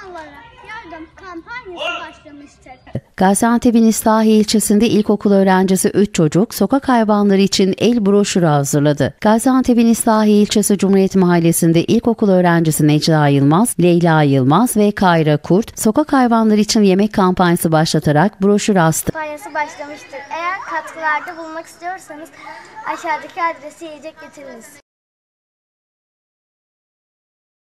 hayvanlara yardım kampanyası başlamıştır. Gaziantep'in İslahiye ilçesinde ilkokul öğrencisi 3 çocuk sokak hayvanları için el broşürü hazırladı. Gaziantep'in İslahiye ilçesi Cumhuriyet Mahallesi'nde ilkokul öğrencisi Necla Yılmaz, Leyla Yılmaz ve Kayra Kurt sokak hayvanları için yemek kampanyası başlatarak broşür astı. Kampanyası başlamıştır. Eğer katkılarda bulunmak istiyorsanız aşağıdaki adrese yiyecek getiriniz.